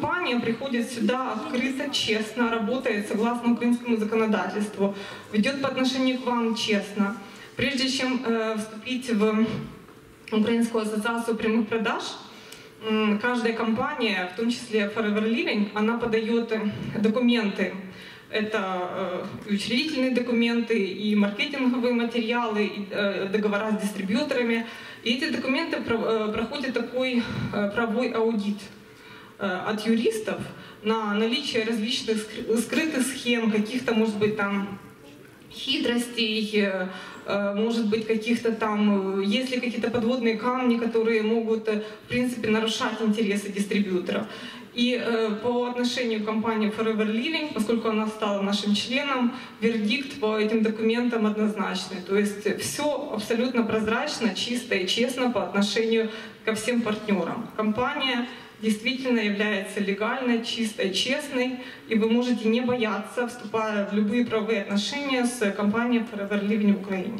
компания приходит сюда открыто, честно, работает согласно украинскому законодательству, ведет по отношению к вам честно. Прежде чем вступить в Украинскую ассоциацию прямых продаж, каждая компания, в том числе Forever Living, она подает документы. Это учредительные документы, и маркетинговые материалы, и договора с дистрибьюторами. И эти документы проходят такой правовой аудит от юристов на наличие различных скрытых схем, каких-то, может быть, там хитростей, может быть, каких-то там, есть ли какие-то подводные камни, которые могут, в принципе, нарушать интересы дистрибьюторов. И по отношению к компании Forever Living, поскольку она стала нашим членом, вердикт по этим документам однозначный. То есть все абсолютно прозрачно, чисто и честно по отношению ко всем партнерам. Компания действительно является легальной, чистой, честной, и вы можете не бояться, вступая в любые правовые отношения с компанией Forever Living в Украине.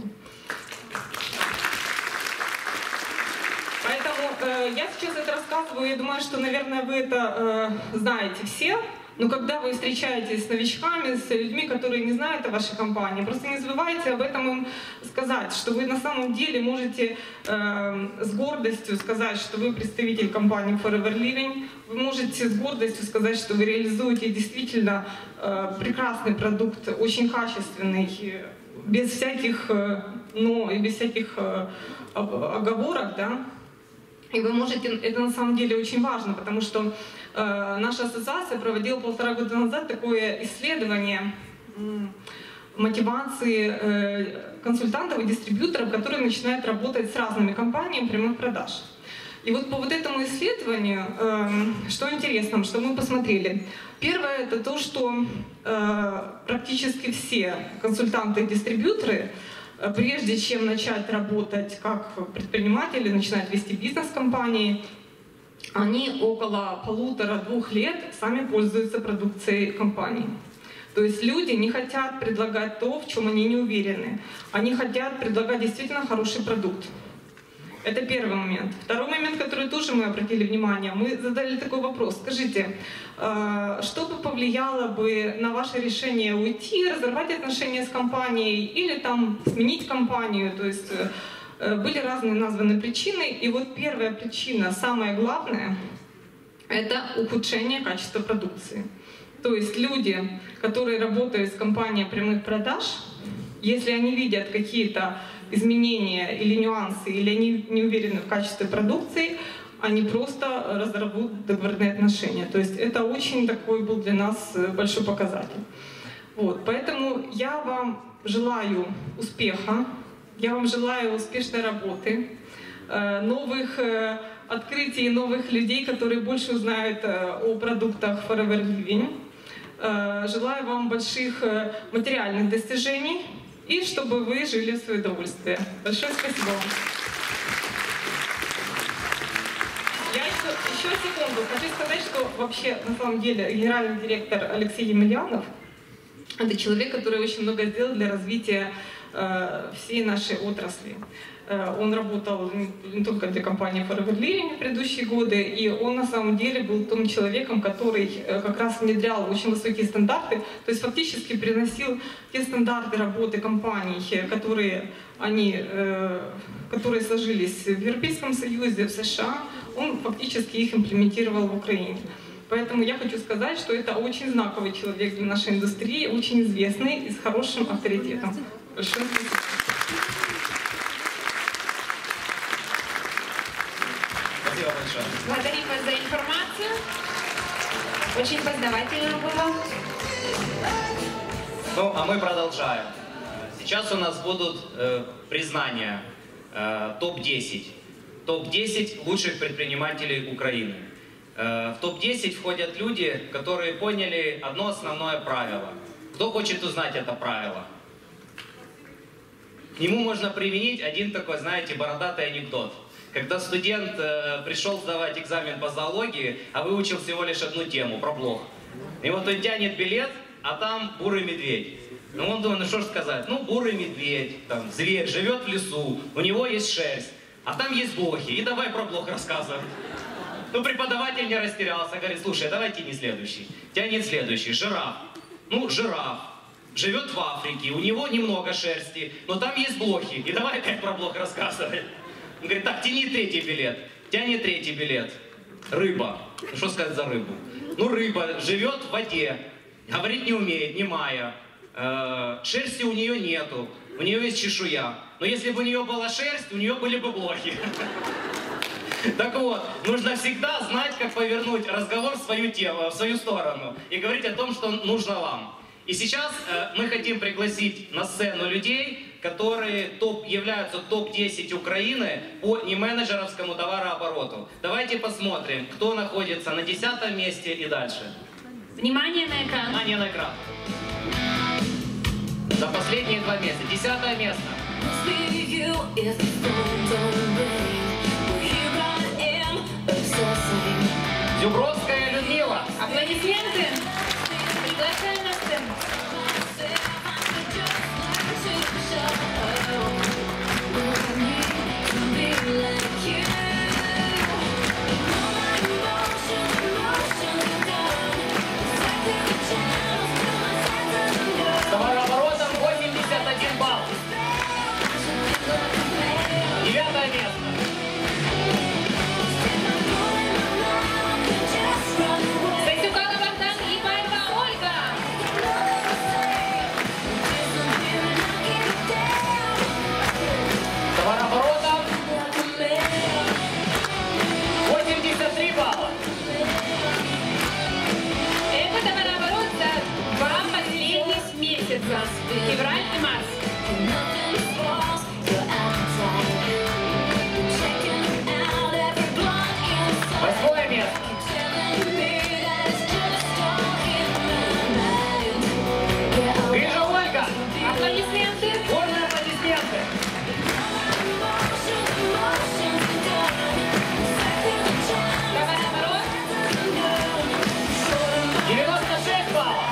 Я сейчас это рассказываю, я думаю, что, наверное, вы это знаете все, но когда вы встречаетесь с новичками, с людьми, которые не знают о вашей компании, просто не забывайте об этом им сказать, что вы на самом деле можете с гордостью сказать, что вы представитель компании Forever Living, вы можете с гордостью сказать, что вы реализуете действительно прекрасный продукт, очень качественный, без всяких «но» и без всяких оговорок, да? И вы можете, это на самом деле очень важно, потому что наша ассоциация проводила 1,5 года назад такое исследование мотивации консультантов и дистрибьюторов, которые начинают работать с разными компаниями прямых продаж. И вот по вот этому исследованию, что интересно, что мы посмотрели. Первое — это то, что практически все консультанты и дистрибьюторы, прежде чем начать работать как предприниматели, начинать вести бизнес-компании, они около 1,5–2 лет сами пользуются продукцией компании. То есть люди не хотят предлагать то, в чем они не уверены. Они хотят предлагать действительно хороший продукт. Это первый момент. Второй момент, который тоже мы обратили внимание, мы задали такой вопрос. Скажите, что бы повлияло бы на ваше решение уйти, разорвать отношения с компанией или там сменить компанию? То есть были разные названы причины. И вот первая причина, самая главная, это ухудшение качества продукции. То есть люди, которые работают с компанией прямых продаж, если они видят какие-то изменения или нюансы, или они не уверены в качестве продукции, они просто разорвут договорные отношения. То есть это очень такой был для нас большой показатель. Вот. Поэтому я вам желаю успеха, я вам желаю успешной работы, новых открытий, новых людей, которые больше узнают о продуктах Forever Living. Желаю вам больших материальных достижений и чтобы вы жили в свое удовольствие. Большое спасибо вам. Я еще секунду хочу сказать, что вообще на самом деле генеральный директор Алексей Емельянов — это человек, который очень много сделал для развития всей нашей отрасли. Он работал не только для компании Forever Living в предыдущие годы, и он на самом деле был том человеком, который как раз внедрял очень высокие стандарты, то есть фактически приносил те стандарты работы компаний, которые сложились в Европейском Союзе, в США, он фактически их имплементировал в Украине. Поэтому я хочу сказать, что это очень знаковый человек для нашей индустрии, очень известный и с хорошим авторитетом. Большое спасибо. Спасибо большое. Благодарим вас за информацию. Очень познавательно было. Ну, а мы продолжаем. Сейчас у нас будут признания топ-10. Топ-10 лучших предпринимателей Украины. В топ-10 входят люди, которые поняли одно основное правило. Кто хочет узнать это правило? К нему можно применить один такой, знаете, бородатый анекдот. Когда студент пришел сдавать экзамен по зоологии, а выучил всего лишь одну тему, про блох. И вот он тянет билет, а там бурый медведь. Ну он думает, ну что ж сказать, ну бурый медведь, там, зверь, живет в лесу, у него есть шерсть, а там есть блохи, и давай про блох рассказывай. Ну, преподаватель не растерялся, говорит, слушай, давай тяни следующий. Тянет следующий, жираф. Ну, жираф. Живет в Африке, у него немного шерсти, но там есть блохи. И давай опять про блох рассказывай. Он говорит, так, тяни третий билет. Тянет третий билет. Рыба. Ну, что сказать за рыбу? Ну, рыба живет в воде, говорить не умеет, немая. Шерсти у нее нету, у нее есть чешуя. Но если бы у нее была шерсть, у нее были бы блохи. Так вот, нужно всегда знать, как повернуть разговор в свою тему, в свою сторону и говорить о том, что нужно вам. И сейчас мы хотим пригласить на сцену людей, которые являются топ-10 Украины по неменеджеровскому товарообороту. Давайте посмотрим, кто находится на 10-м месте и дальше. Внимание на экран. Внимание на экран. За последние 2 месяца. 10-е место. Зюбровская Людмила. Аплодисменты. Приглашаем на сцену. С товарооборотом 81 балл. 9-е место. Сайтюкова Богдан и Паева Ольга. Товарооборотом 83 балла. Это товарооборот за 2 последних месяца. Февраль и март. 8-е место. Грижа Ольга. Аплодисменты. Бурные аплодисменты. 96 баллов.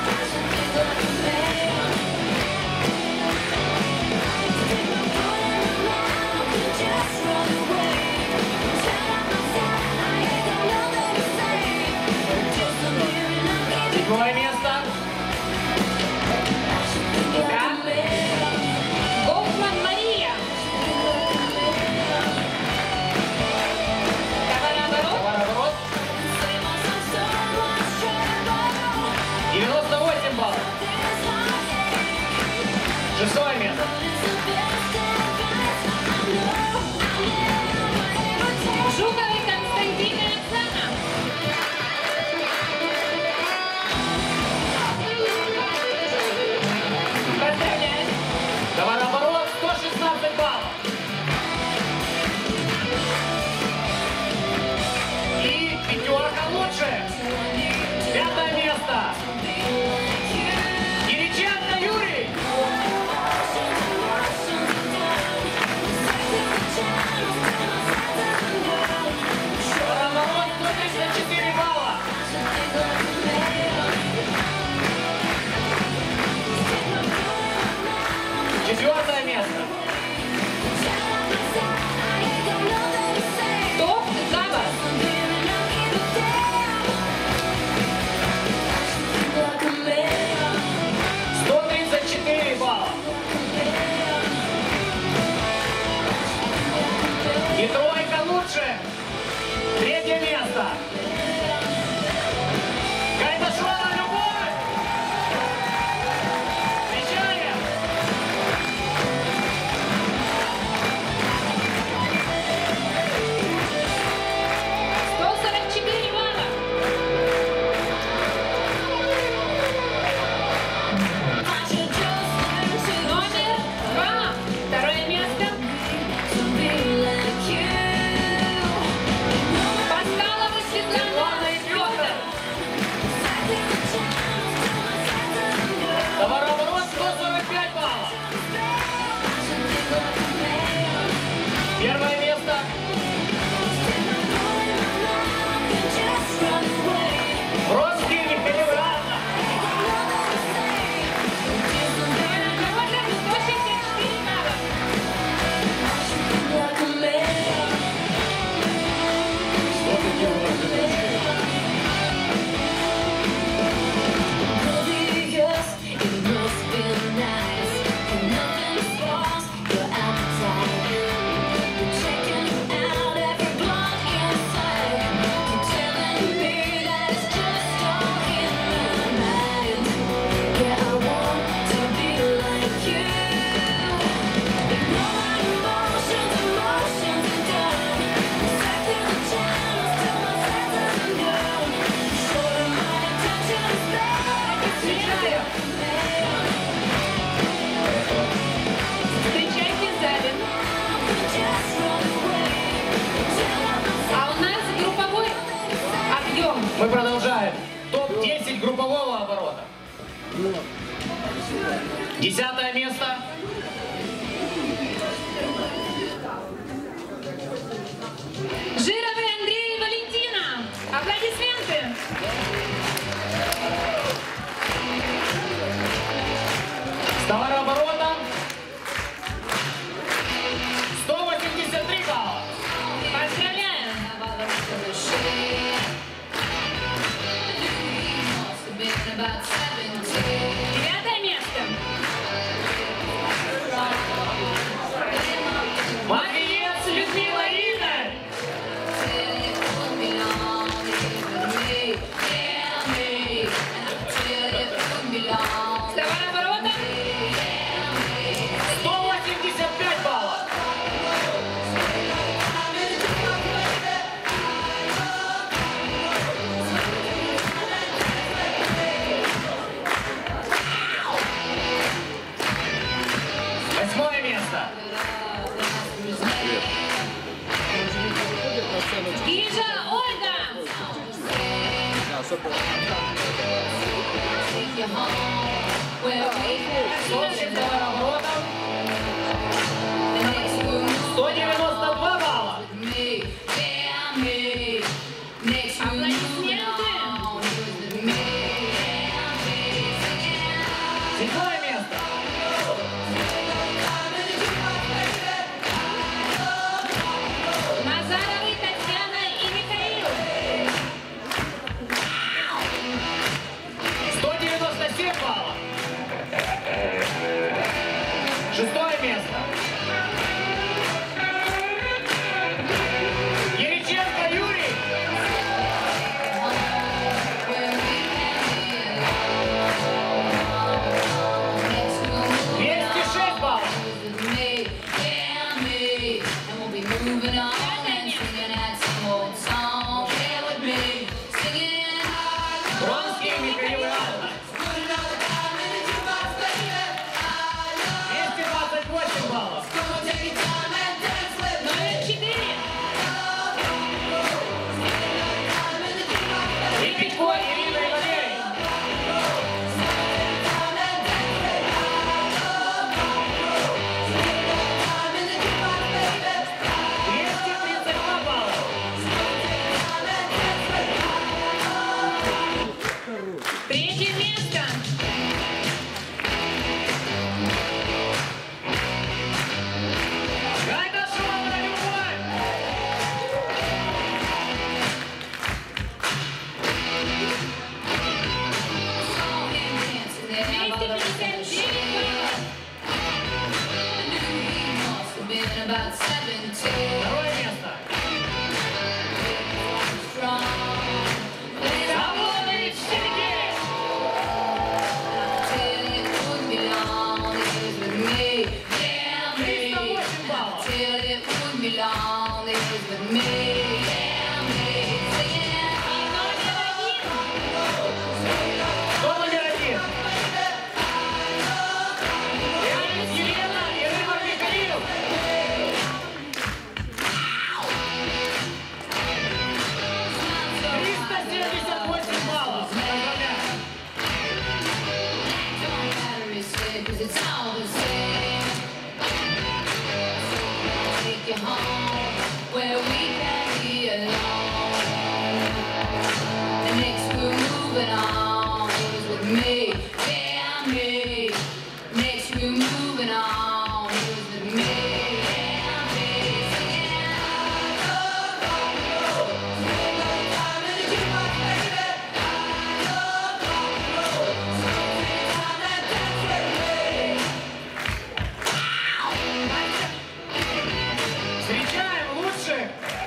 Седьмое место. Да. Гофман Мария. Товарооборот. 98 баллов. Шестое место. Жуковый Константин и Оксана. группового оборота. 10-е место. Жировый Андрей и Валентина. Аплодисменты. С товарооборотом 183 балла. Поздравляем. 9-е место. Матвеец Людмила Игорь. С товарооборотом 185 баллов. Восьмое место. Гижа Ольга. С товарооборотом 192 балла. Седьмое место. Назаровы Татьяна и Михаил. 197 баллов. Шестое место. Кириченко Юрий. 206 баллов. Бронский Михаил и Алла. 228 баллов. Номер 4. Лепетко Ирина и Валерий. 232 балла. Третье место. Гайдашова Любовь. 259 баллов. Второе место. Заводович Сергей. 308 баллов. Кто номер один? Елена и Рыба Михаил. 378 баллов. Поздравляю. Where we can be alone. And next we're moving on. It was with me, yeah, me. Next we're moving on. It was with me, yeah, me. Singing, Встречаем лучших.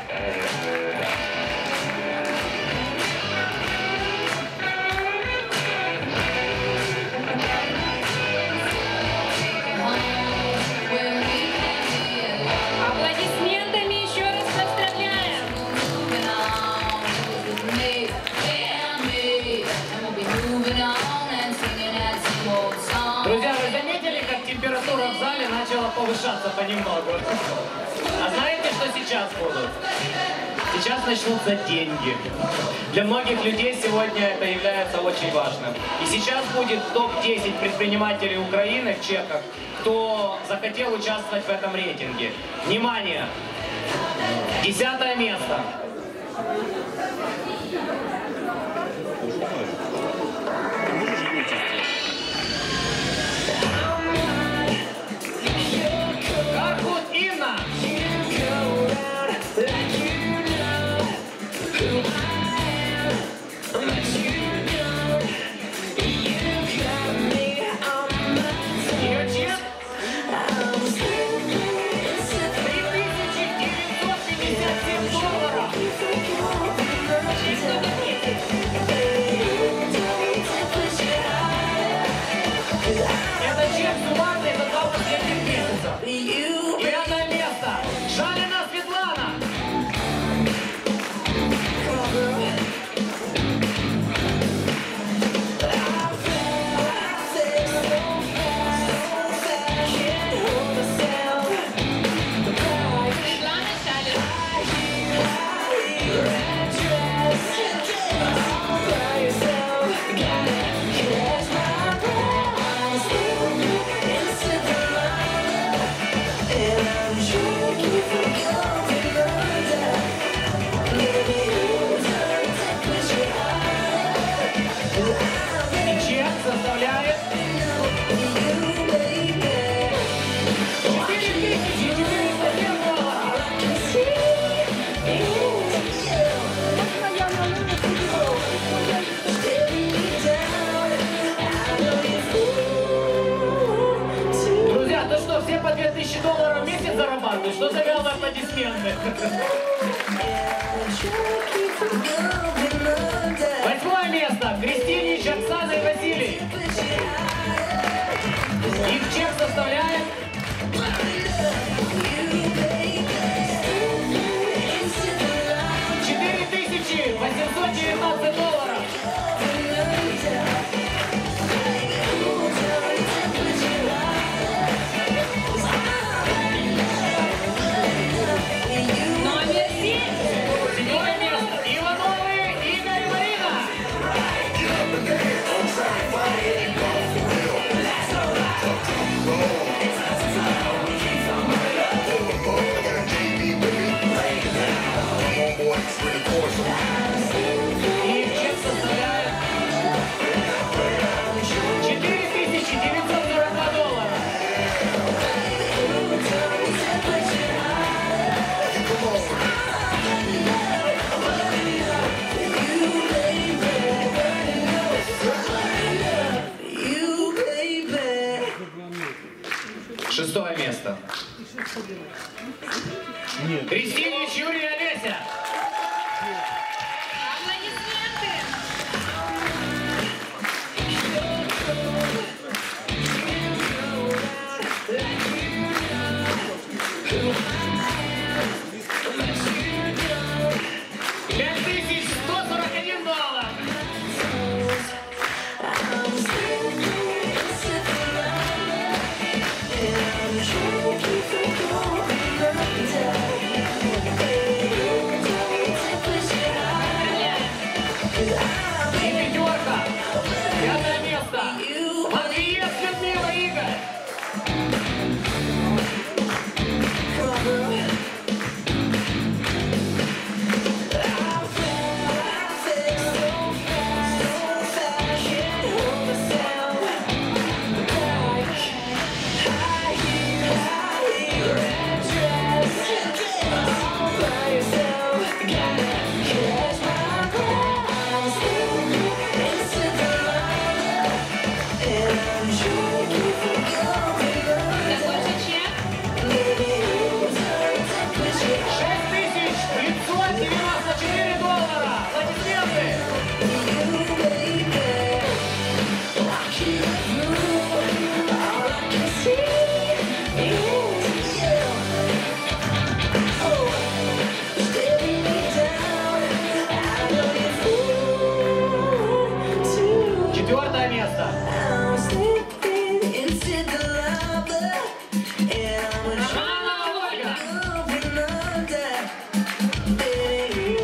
where we can be alone. Аплодисментами еще раз поздравляем. Moving on. It was with me, yeah, me. And we'll be moving on and singing that same old song. Друзья, вы заметили, как температура в зале начала повышаться понемногу? А знаете, что сейчас будут? Сейчас начнутся деньги. Для многих людей сегодня это является очень важным. И сейчас будет топ-10 предпринимателей Украины в чеках, кто захотел участвовать в этом рейтинге. Внимание! 10-е место. Кархут Инна. Ее чек? 3957 долларов. Это чек суммарный за 2 последних месяца. 9-е место. Жалина Светлана. Светлана Шалина. И чек составляет 4407 долларов. Друзья, ну что, все по 2000 долларов в месяц зарабатывают? Что за вялые аплодисменты? 8-е место. Крестинич, Оксана и Василий. Их чек составляет 4819 долларов. Номер 7. 7-е место. Ивановы Игорь и Марина. Их чек составляет 4942 доллара. Шестое место. Крестинич Юрий и Олеся. Аплодисменты. $5141. И пятерка. 5-е место. Матвеев Людмила Игорь. Такой же чек. 6594 доллара. Аплодисменты. Четвертое место. Жанна Ольга.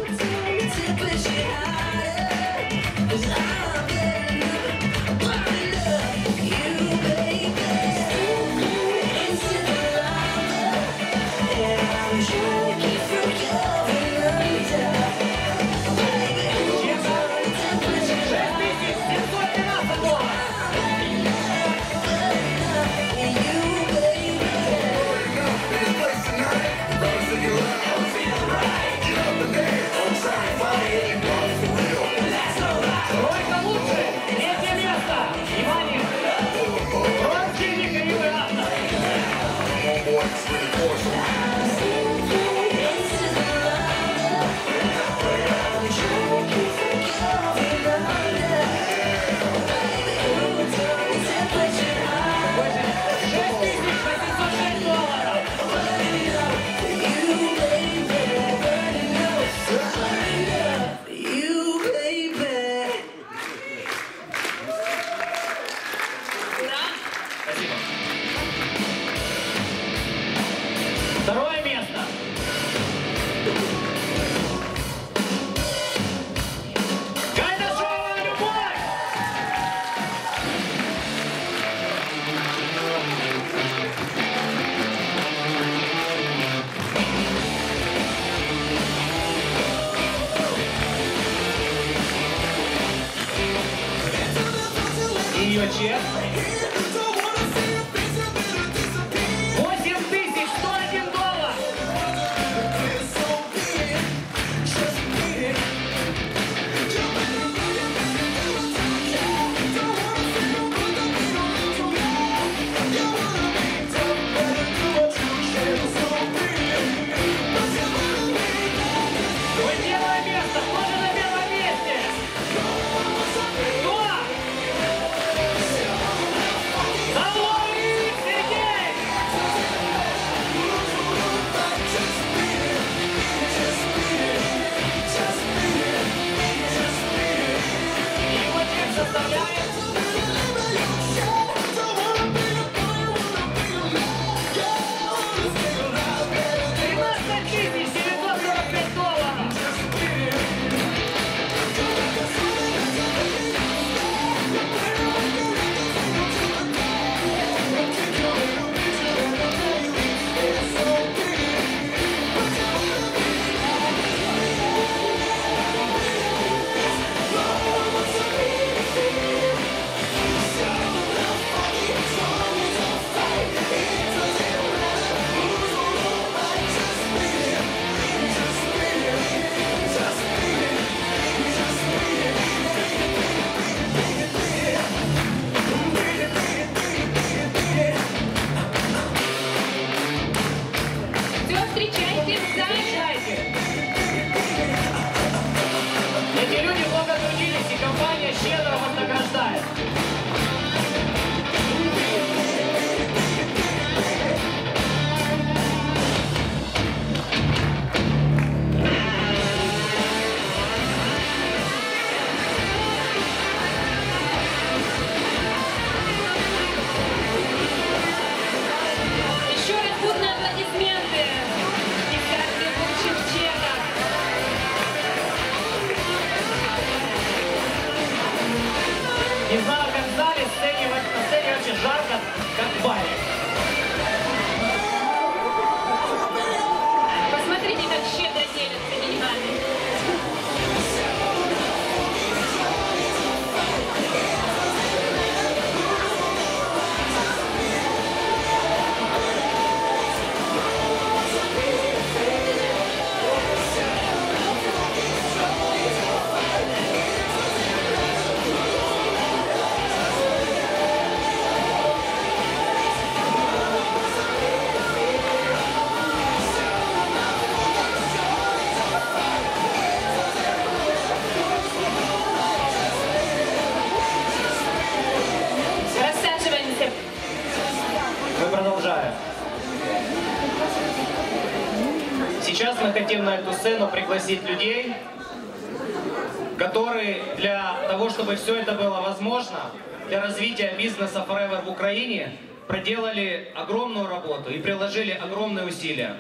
чек. 8101 доллар. Первое место. Кто же на первом месте? Кто? Заловик Сергей! Его чек составляет 13 945 долларов. Все, встречайте в зале. Эти люди много трудились, и компания щедро вас награждает. Еще раз бурные аплодисменты. Десятки лучших чеков. Не знаю, как в зале, на сцене очень жарко, как в баре. Посмотрите, как щедро делятся деньгами. Рассаживаемся. Мы продолжаем. Сейчас мы хотим на эту сцену пригласить людей, которые для того, чтобы все это было возможно, для развития бизнеса Forever в Украине, проделали огромную работу и приложили огромные усилия.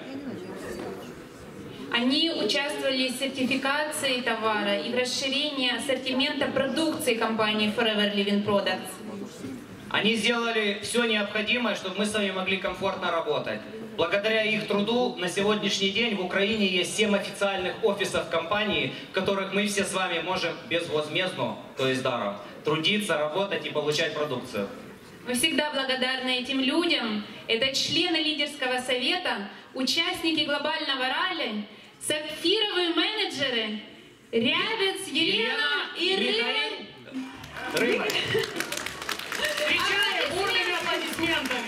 Они участвовали в сертификации товара и в расширении ассортимента продукции компании Forever Living Products. Они сделали все необходимое, чтобы мы с вами могли комфортно работать. Благодаря их труду на сегодняшний день в Украине есть 7 официальных офисов компании, в которых мы все с вами можем безвозмездно, то есть даром, трудиться, работать и получать продукцию. Мы всегда благодарны этим людям. Это члены лидерского совета, участники глобального ралли, сапфировые менеджеры Рябец, Елена и Рыба. Встречаем бурными аплодисментами.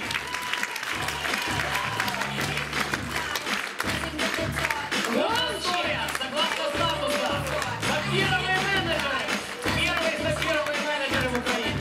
История, согласно статуса, сапфировые менеджеры. Первые сапфировые менеджеры в Украине.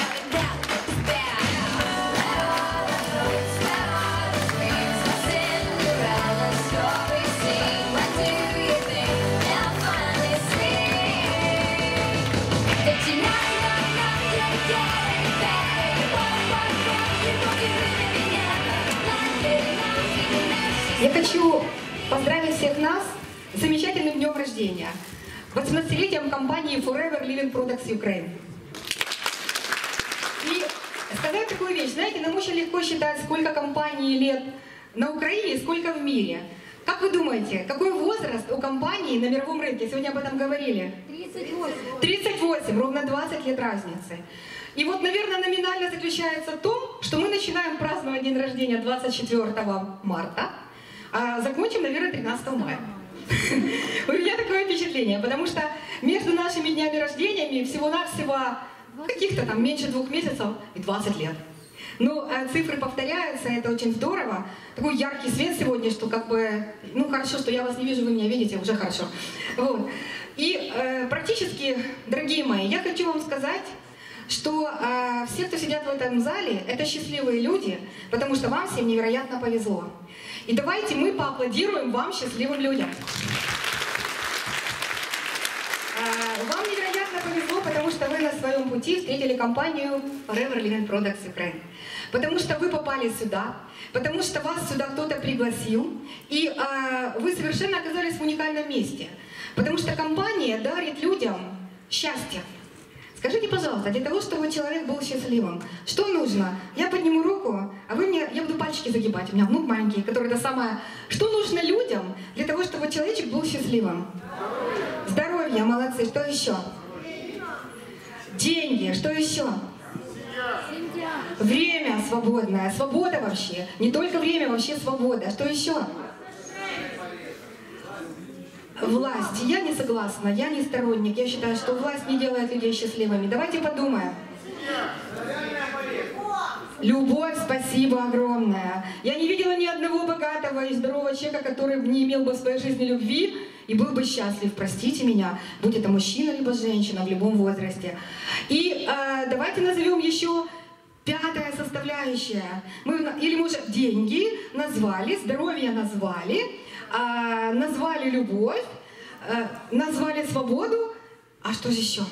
Я хочу поздравить всех нас с замечательным днем рождения, 18-летием компании Forever Living Products Ukraine. И сказать такую вещь, знаете, нам очень легко считать, сколько компаний лет на Украине, сколько в мире. Как вы думаете, какой возраст у компании на мировом рынке? Сегодня об этом говорили. 38. 38, ровно 20 лет разницы. И вот, наверное, номинально заключается в том, что мы начинаем праздновать день рождения 24 марта, а закончим, наверное, 13 мая. У меня такое впечатление, потому что между нашими днями рождениями всего-навсего каких-то там меньше 2 месяцев и 20 лет. Ну, цифры повторяются, это очень здорово. Такой яркий свет сегодня, что как бы, ну хорошо, что я вас не вижу, вы меня видите, уже хорошо. Вот. И практически, дорогие мои, я хочу вам сказать, что все, кто сидят в этом зале, это счастливые люди, потому что вам всем невероятно повезло. И давайте мы поаплодируем вам, счастливым людям. Вам невероятно повезло, потому что вы на своем пути встретили компанию Forever Living Products Ukraine. Потому что вы попали сюда, потому что вас сюда кто-то пригласил, и вы совершенно оказались в уникальном месте. Потому что компания дарит людям счастье. Скажите, пожалуйста, для того, чтобы человек был счастливым, что нужно? Я подниму руку, а вы мне, я буду пальчики загибать, у меня внук маленький, который это самое. Что нужно людям для того, чтобы человечек был счастливым? Здоровье, молодцы, что еще? Деньги, что еще? Время свободное, свобода вообще. Не только время, вообще свобода. Что еще? Власть. Я не согласна, я не сторонник. Я считаю, что власть не делает людей счастливыми. Давайте подумаем. Любовь, спасибо огромное. Я не видела ни одного богатого и здорового человека, который не имел бы в своей жизни любви и был бы счастлив. Простите меня, будь это мужчина либо женщина в любом возрасте. И давайте назовем еще 5-я составляющая. Или может деньги назвали, здоровье назвали, назвали любовь, назвали свободу. А что же еще?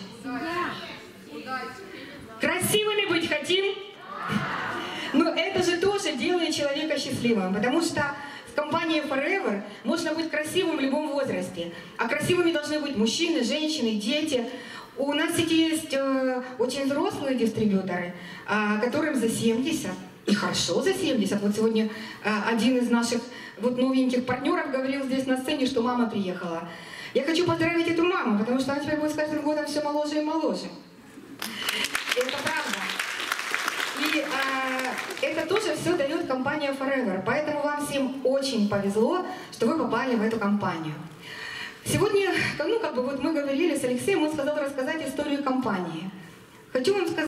Красивыми быть хотим? Но это же тоже делает человека счастливым, потому что в компании Forever можно быть красивым в любом возрасте. А красивыми должны быть мужчины, женщины, дети. У нас в сети есть очень взрослые дистрибьюторы, которым за 70, и хорошо за 70. Вот сегодня один из наших вот новеньких партнеров говорил здесь на сцене, что мама приехала. Я хочу поздравить эту маму, потому что она теперь будет с каждым годом все моложе и моложе. Это правда. И это тоже все дает компания Forever. Поэтому вам всем очень повезло, что вы попали в эту компанию. Сегодня, ну как бы вот мы говорили с Алексеем, он сказал рассказать историю компании. Хочу вам сказать,